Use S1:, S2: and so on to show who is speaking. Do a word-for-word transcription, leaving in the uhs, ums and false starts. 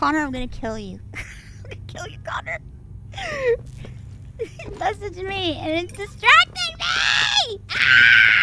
S1: Connor, I'm gonna kill you. I'm gonna kill you, Connor. Message me, and it's distracting me! Ah!